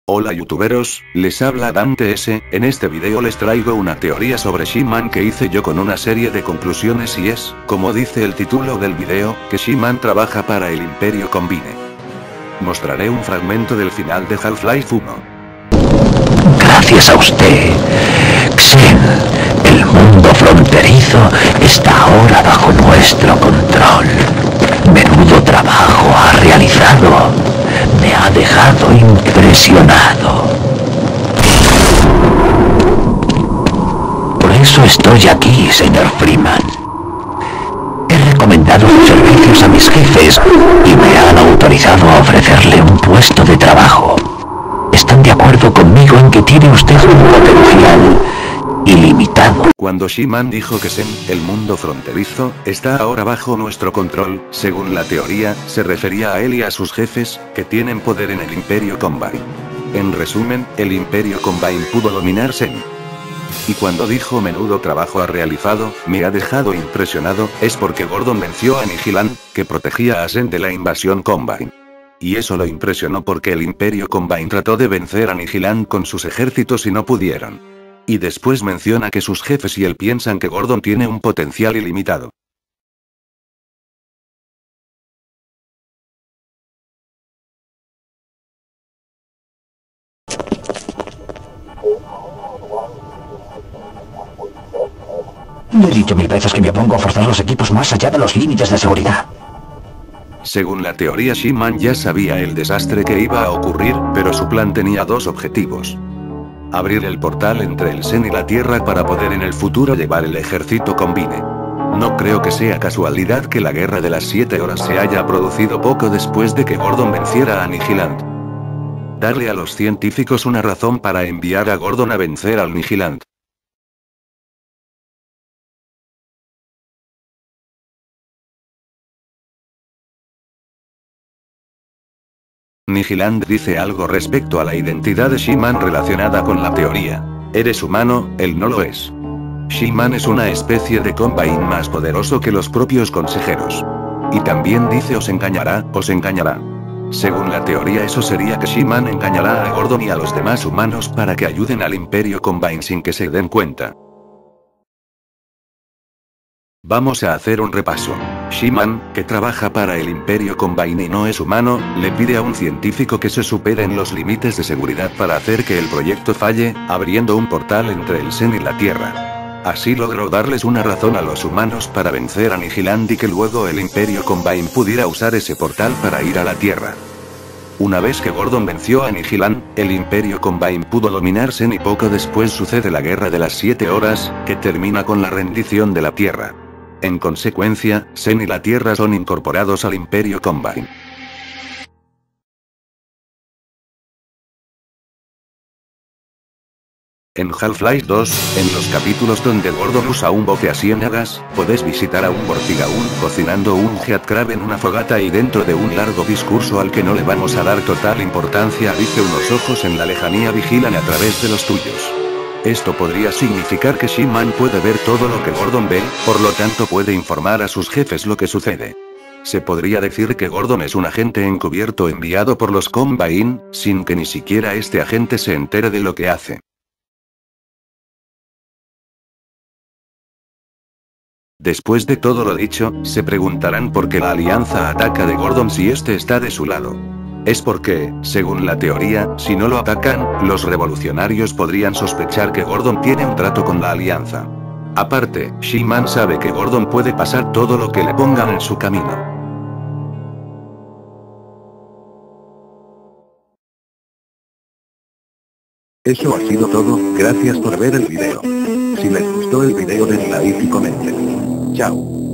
Hola youtuberos, les habla Dante S, en este video les traigo una teoría sobre She-Man que hice yo con una serie de conclusiones y es, como dice el título del video, que She-Man trabaja para el Imperio Combine. Mostraré un fragmento del final de Half-Life 1. Gracias a usted, Xen, el mundo fronterizo está ahora bajo nuestro control. Menudo trabajo ha realizado. Me ha dejado impresionado. Por eso estoy aquí, señor Freeman. He recomendado sus servicios a mis jefes y me han autorizado a ofrecerle un puesto de trabajo. ¿Están de acuerdo conmigo en que tiene usted un potencial ilimitado? Cuando She-Man dijo que Xen, el mundo fronterizo, está ahora bajo nuestro control, según la teoría, se refería a él y a sus jefes, que tienen poder en el Imperio Combine. En resumen, el Imperio Combine pudo dominar Xen. Y cuando dijo menudo trabajo ha realizado, me ha dejado impresionado, es porque Gordon venció a Anihilan, que protegía a Xen de la invasión Combine. Y eso lo impresionó porque el Imperio Combine trató de vencer a Anihilan con sus ejércitos y no pudieron. Y después menciona que sus jefes y él piensan que Gordon tiene un potencial ilimitado. Le he dicho 1000 veces que me opongo a forzar los equipos más allá de los límites de seguridad. Según la teoría, She-Man ya sabía el desastre que iba a ocurrir, pero su plan tenía dos objetivos. Abrir el portal entre el Xen y la Tierra para poder en el futuro llevar el ejército Combine. No creo que sea casualidad que la guerra de las 7 horas se haya producido poco después de que Gordon venciera a Anihilant. Darle a los científicos una razón para enviar a Gordon a vencer al Anihilant. Anihilant dice algo respecto a la identidad de She-Man relacionada con la teoría. Eres humano, él no lo es. She-Man es una especie de Combine más poderoso que los propios consejeros. Y también dice os engañará. Según la teoría eso sería que She-Man engañará a Gordon y a los demás humanos para que ayuden al Imperio Combine sin que se den cuenta. Vamos a hacer un repaso. She-Man, que trabaja para el Imperio Combine y no es humano, le pide a un científico que se superen los límites de seguridad para hacer que el proyecto falle, abriendo un portal entre el Xen y la Tierra. Así logró darles una razón a los humanos para vencer a Anihilant y que luego el Imperio Combine pudiera usar ese portal para ir a la Tierra. Una vez que Gordon venció a Anihilant, el Imperio Combine pudo dominar Xen y poco después sucede la Guerra de las 7 horas, que termina con la rendición de la Tierra. En consecuencia, Xen y la Tierra son incorporados al Imperio Combine. En Half-Life 2, en los capítulos donde Gordon usa un bote a ciénagas, podés visitar a un Vortigaun cocinando un Heatcrab en una fogata y dentro de un largo discurso al que no le vamos a dar total importancia dice unos ojos en la lejanía vigilan a través de los tuyos. Esto podría significar que She-Man puede ver todo lo que Gordon ve, por lo tanto puede informar a sus jefes lo que sucede. Se podría decir que Gordon es un agente encubierto enviado por los Combine, sin que ni siquiera este agente se entere de lo que hace. Después de todo lo dicho, se preguntarán por qué la alianza ataca de Gordon si este está de su lado. Es porque, según la teoría, si no lo atacan, los revolucionarios podrían sospechar que Gordon tiene un trato con la alianza. Aparte, She-Man sabe que Gordon puede pasar todo lo que le pongan en su camino. Eso ha sido todo, gracias por ver el video. Si les gustó el video den like y comenten. Chao.